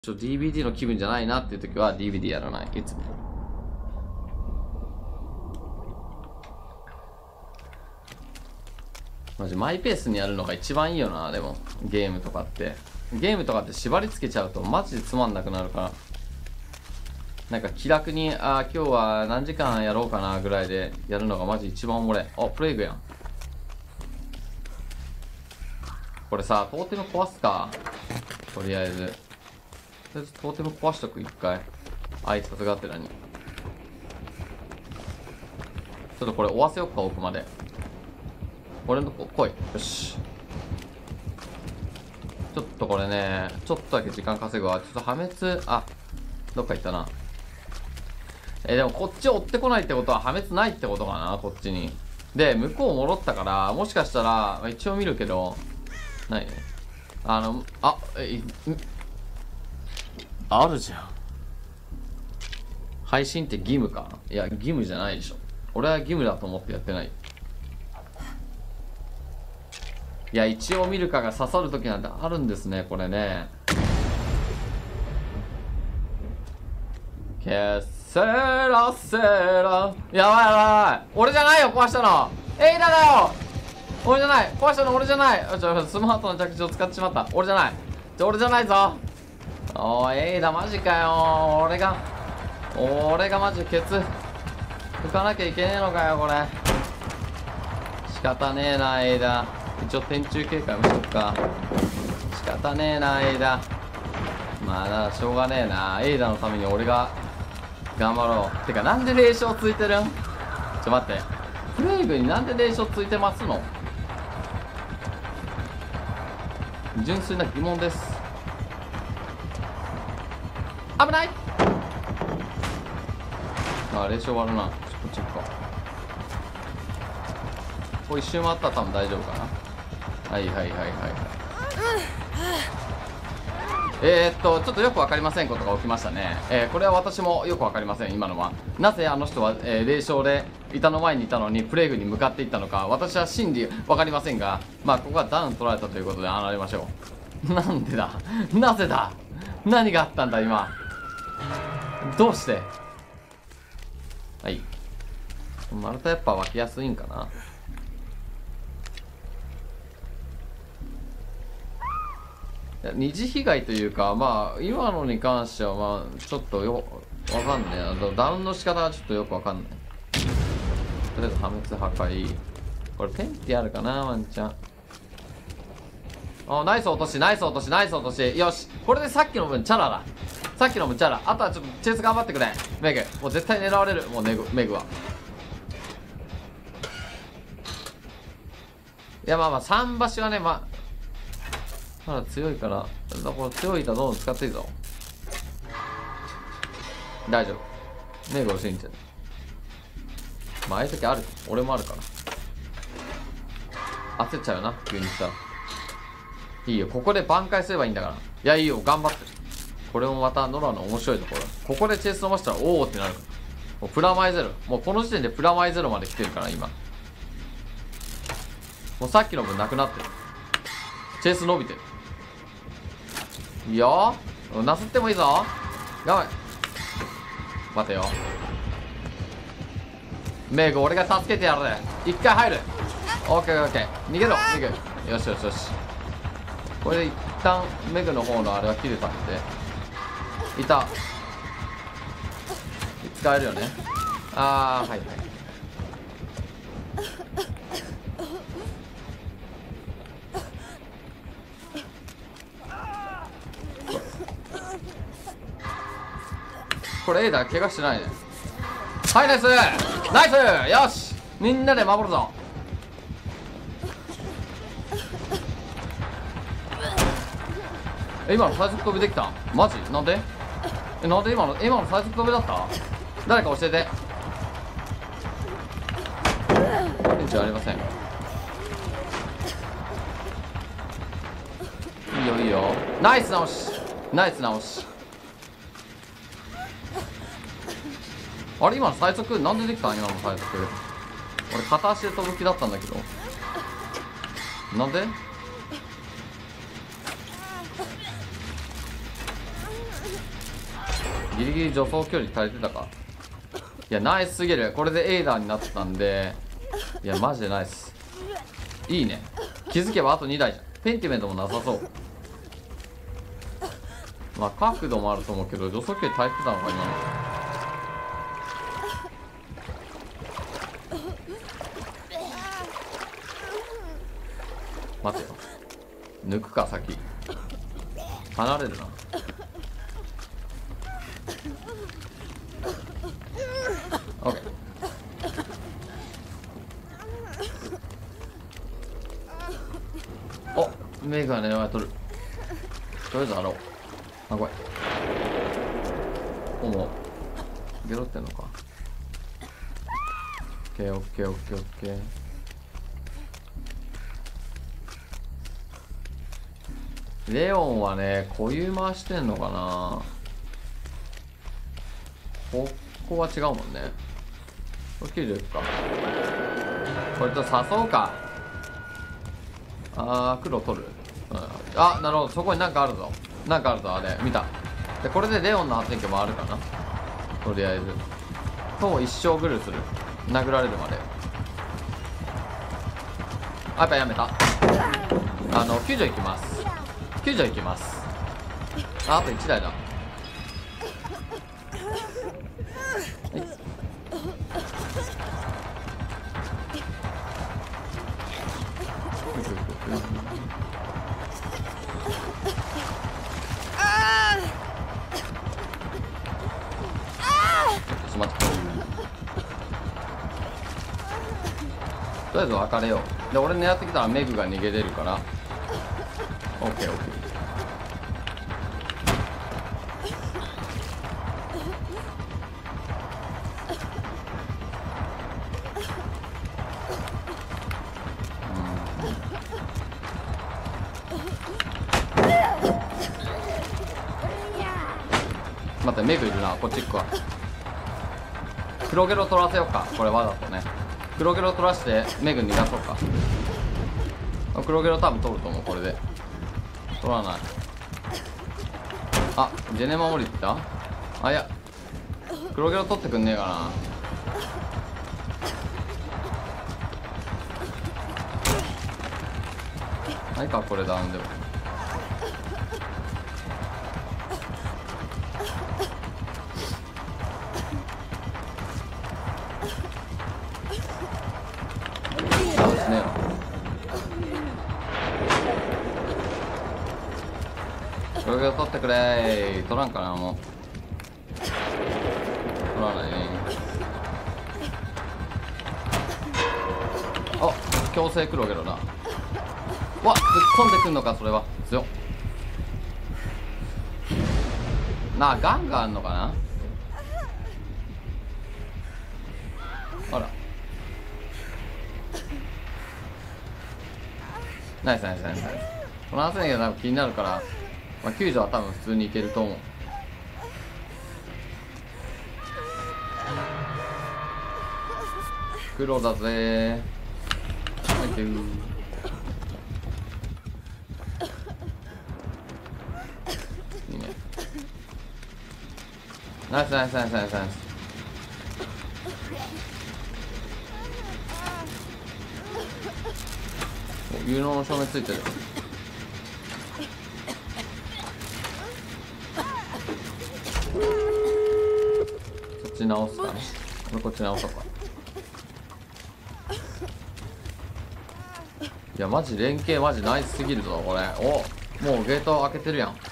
DVD の気分じゃないなっていう時は DVD やらない。いつも。マジマイペースにやるのが一番いいよな。でもゲームとかって縛り付けちゃうとマジでつまんなくなるから、なんか気楽に今日は何時間やろうかなぐらいでやるのがマジ一番おもれ。プレイグやん。これさ、トーテム壊すか。とりあえずトーテム壊しとく。一回挨拶がてらにちょっとこれ追わせよっか。奥まで俺のとこ来い。よし、ちょっとこれね、ちょっとだけ時間稼ぐわ。ちょっと破滅、どっか行ったな。でもこっち追ってこないってことは破滅ないってことかな。こっちにで向こう戻ったから、もしかしたら一応見るけどないね。あるじゃん。配信って義務か。いや義務じゃないでしょ。俺は義務だと思ってやってない。いや一応見るかが刺さる時なんてあるんですね。これね、ケセラセラ。やばいやばい、俺じゃないよ壊したの。エイダだよ。俺じゃない、壊したの俺じゃない。スマートな着地を使ってしまった。俺じゃない、俺じゃないぞ。エイダマジかよ。俺がマジケツ拭かなきゃいけねえのかよこれ。仕方ねえなエイダ。一応天中警戒もしとくか。仕方ねえなエイダ。まあだからしょうがねえな。エイダのために俺が頑張ろう。てかなんで0勝ついてるん。待って、プレイグになんで0勝ついてますの。純粋な疑問です。危ない。0勝割るな。こっち行くか。これ一周回ったら多分大丈夫かな。はいはいはいはいはい。ちょっとよく分かりませんことが起きましたね。これは私もよく分かりません。今のはなぜあの人は、0勝で板の前にいたのにプレイグに向かっていったのか、私は真理分かりませんが、まあここはダウン取られたということで離れましょう。なんでだ、なぜだ、何があったんだ今、どうして。はい、丸太やっぱ湧きやすいんかな。二次被害というか、まあ今のに関してはまあちょっとわかんない。ダウンの仕方はちょっとよくわかんない。とりあえず破滅破壊。これペンってあるかなワンチャン。ナイス落としナイス落としナイス落とし。よし、これでさっきの分チャラだ。さっきの分チャラ。あとはちょっとチェイス頑張ってくれメグ。もう絶対狙われる。もうメグは。いやまあ桟橋はね、まだ強いから、この強い板どんどん使っていいぞ。大丈夫、メグを信じてる。まあああいう時ある。俺もあるから焦っちゃうよな急にさ。いいよ、ここで挽回すればいいんだから。いやいいよ、頑張ってる。これもまたノラの面白いところ。ここでチェイス伸ばしたらおおってなるから。もうプラマイゼロ、もうこの時点でプラマイゼロまで来てるから今。もうさっきの分なくなってる。チェイス伸びてる。いいよ、なすってもいいぞ。頑張れ。待てよメグ、俺が助けてやる。一回入る。オッケーオッケー、逃げろメグ。よしよしよし。これで一旦メグの方のあれは切れたんで、いた使えるよね。はいはい。これエイダ怪我してないね。はいナイスナイス。よし、みんなで守るぞ。今の最速飛びできたマジなんで。なんで今の最速飛びだった。誰か教えて。ピンチありません。いいよいいよ、ナイス直しナイス直し。あれ今の最速なんでできたん。今の最速俺片足で飛ぶ気だったんだけど、なんで。 ギリギリ助走距離足りてたか。いやナイスすぎる。これでエイダーになったんで、いやマジでナイス。いいね。気づけばあと2台じゃん。ペンティメントもなさそう。まあ角度もあると思うけど助走距離足りてたのか今の。待てよ、抜くか先。離れるな。オッケー。お、メガネは取る。とりあえず洗おう。あ、怖い。おもゲロってんのか。オッケーオッケーオッケーオッケー。レオンはね、固有回してんのかな。ここは違うもんね。これ90いくか。これと誘うか。黒取る、うん、あ、なるほど。そこになんかあるぞ。なんかあるぞ。あれ見た。でこれでレオンの発電機もあるかな。とりあえずと一生グルする。殴られるまで。やっぱやめた。救助行きます。救助行きます。あと1台だ。はい、しまった。とりあえず別れよう。で俺狙ってきたらメグが逃げれるから。オッケーオッケー。待って、メグいるな。こっち行くわ。黒ゲロ取らせようか。これわざとね。黒ゲロ取らしてメグ逃がそうか。黒ゲロ多分取ると思う。これで取らない。あ、ジェネ守りって言った。あ、いや黒ゲロ取ってくんねえかな。ないかこれダウンでも。ダウンしねえよ。黒ゲロ取ってくれー。取らんかな。もう取らないね。あ、強制黒ゲロだ。わっ、突っ込んでくんのか。それは強っなあ。ガンがあんのかな。あら、ナイスナイスナイスナイス。この発電機が多分気になるから、まあ、救助は多分普通にいけると思う。黒だぜー。サンキュー。いいね。ナイスナイスナイスナイスナイス。有能の照明ついてる。そっち直すかね。俺こっち直そうか。いやマジ連携マジナイスすぎるぞこれ。お、もうゲート開けてるやん。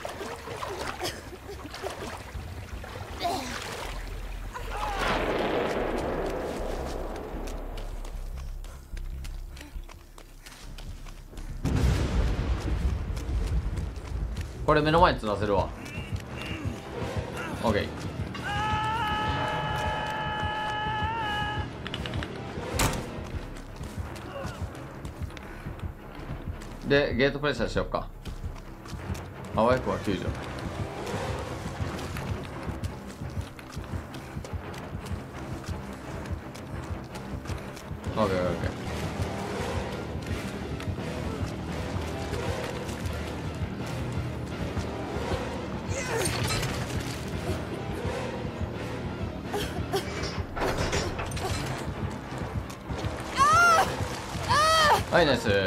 これ目の前に釣らせるわ。オッケー。でゲートプレッシャーしよっか。あわよくは救助。オッケーオッケー。 はい、ナイス。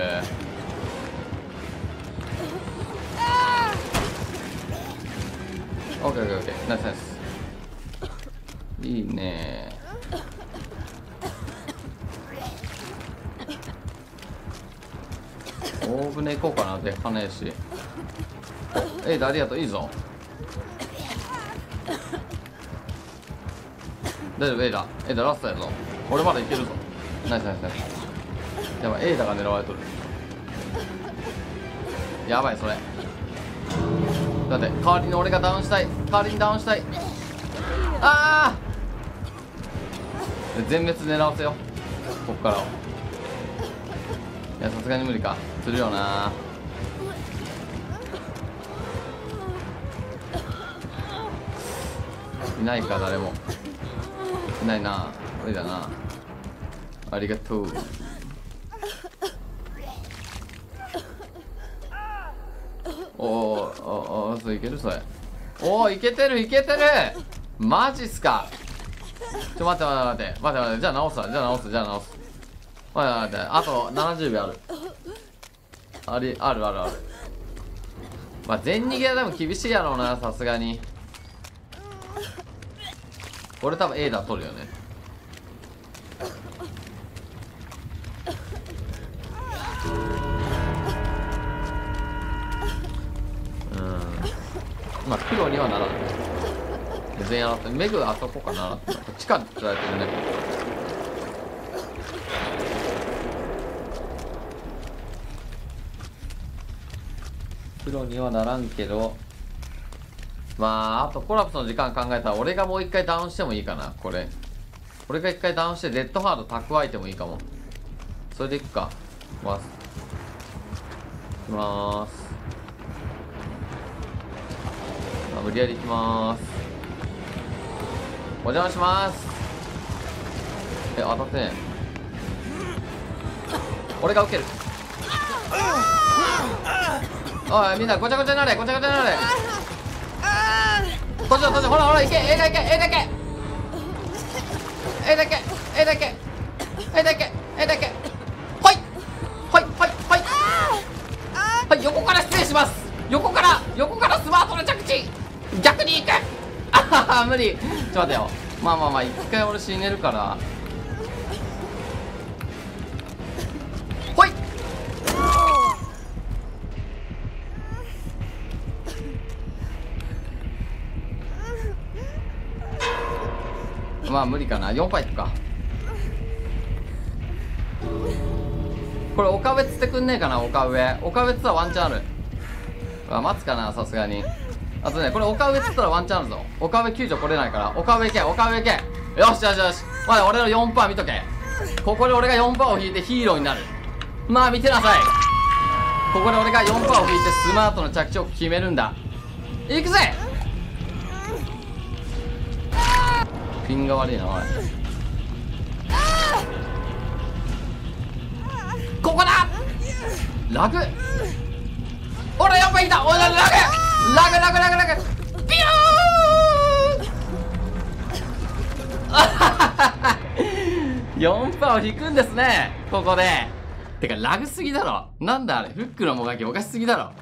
オッケーオッケーオッケー、ナイスナイス。いいね。大船行こうかな。でかねえし。えい、ありがとう。いいぞ。大丈夫。エイダラストやぞ。俺まだいけるぞ。ナイスナイスナイス。やばい、エイダが狙われとる。やばい、それだって。代わりに俺がダウンしたい。代わりにダウンしたい。ああ、全滅狙わせよ、こっから。いや、さすがに無理か。するよな。いないか、誰もいないな。無理だな。ありがとう。おー、そういけるそれ。おー、いけてるいけてる。マジっすか。待って。じゃあ直すわ。じゃあ直す。待って。あと70秒ある。ある。まあ全逃げはでも厳しいやろうな、さすがに。俺多分 A だ取るよね。まあ黒にはならん。全員洗って、メグあそこかな。地下で釣られてるね。黒にはならんけど、まああとコラプスの時間考えたら俺がもう一回ダウンしてもいいかな。俺が一回ダウンしてデッドハード蓄えてもいいかも。それでいくか。いきます。無理やりいきます。お邪魔します。当たってね。俺が受ける。おい、みんなごちゃごちゃになれ。こっちほらいけ。Aだけほい。はい、横から失礼します。横からスマートな着地。逆に行く。あはは、無理。ちょっと待てよ。まあ一回俺死ねるから。ほい。まあ無理かな。4パーいくか。これ岡上釣ってくんねえかな。岡上釣ったらワンチャンある。待つかな、さすがに。あとね、これ岡上釣ったらワンチャンあるぞ。岡上救助来れないから。岡上行け。よし。まだ俺の4パー見とけ。ここで俺が4パーを引いてヒーローになる。まあ見てなさい。ここで俺が4パーを引いてスマートの着地を決めるんだ。行くぜ。ピンが悪いな、おい。ここだ。ラグ。俺4パー引いた。おい、ラグピュー4パーを引くんですね、ここで。てかラグすぎだろ。なんだあれ、フックのもがきおかしすぎだろ。